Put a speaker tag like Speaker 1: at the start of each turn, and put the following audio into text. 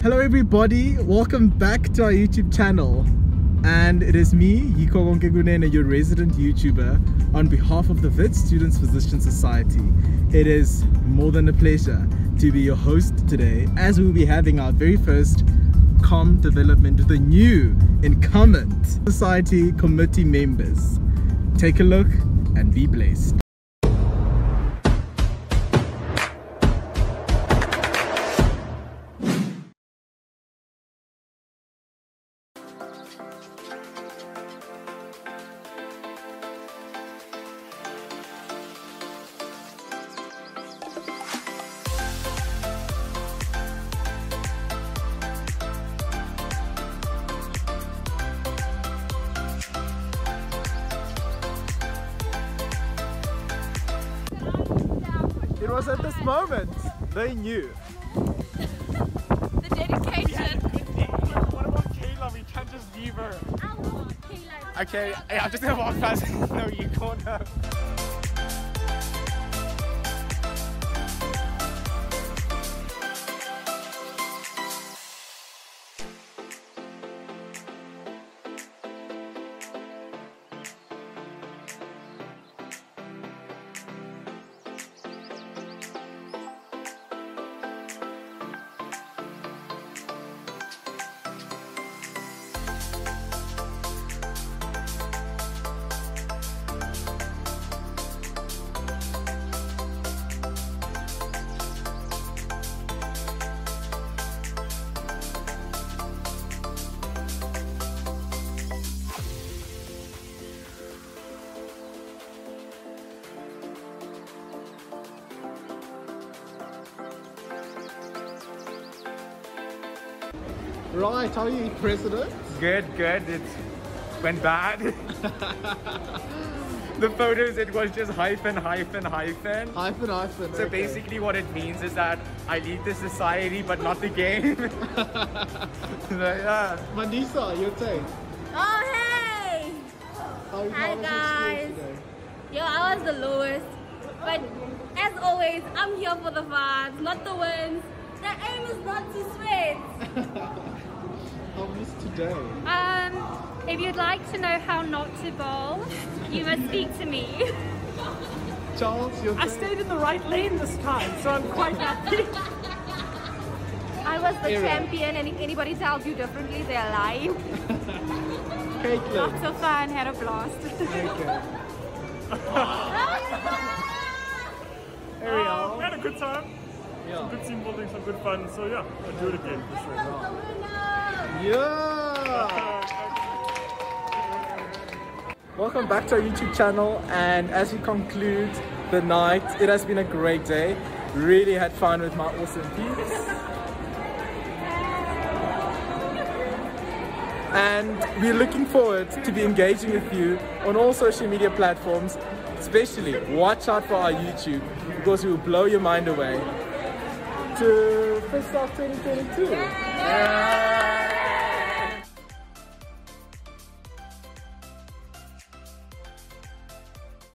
Speaker 1: Hello everybody, welcome back to our YouTube channel. And it is me, Yiko Wonkegunene, your resident YouTuber, on behalf of the Wits Students Physician Society. It is more than a pleasure to be your host today, as we will be having our very first comm development with the new incumbent society committee members. Take a look and be blessed. It was at this moment they knew.
Speaker 2: The dedication.
Speaker 3: What about Kayla? We can't just leave her.
Speaker 2: I want Kayla.
Speaker 3: Okay, hey, I'm just gonna walk past. No, you can't. No.
Speaker 1: Right, how are you, President?
Speaker 3: Good. It went bad. The photos, it was just hyphen.
Speaker 1: Hyphen.
Speaker 3: So
Speaker 1: okay.
Speaker 3: basically what it means is that I lead the society but not the game. Yeah.
Speaker 1: Manisa, your take.
Speaker 2: Oh, hey!
Speaker 1: How was
Speaker 2: Hi,
Speaker 1: your
Speaker 2: guys.
Speaker 1: school today?
Speaker 2: Yo, I was the lowest. But as always, I'm here for the vibes, not the wins. The aim is not to sweat.
Speaker 1: How was today?
Speaker 4: If you'd like to know how not to bowl, you must speak to me.
Speaker 1: Charles, your take?
Speaker 5: I stayed in the right lane this time, so I'm quite happy.
Speaker 4: I was the
Speaker 1: Era.
Speaker 4: champion, and if anybody tells you differently, they're lying.
Speaker 1: Caitlin.
Speaker 4: Lots of fun, had a blast.
Speaker 1: Okay.
Speaker 3: Ariel.
Speaker 5: We had a good time.
Speaker 1: Yeah.
Speaker 5: Some good team building, some good fun. So yeah, I'll do it again for sure.
Speaker 1: Yeah! Welcome back to our YouTube channel, and as we conclude the night, it has been a great day. Really had fun with my awesome peeps. And we're looking forward to be engaging with you on all social media platforms. Especially watch out for our YouTube, because we will blow your mind away. To first off 2022.
Speaker 3: Yeah.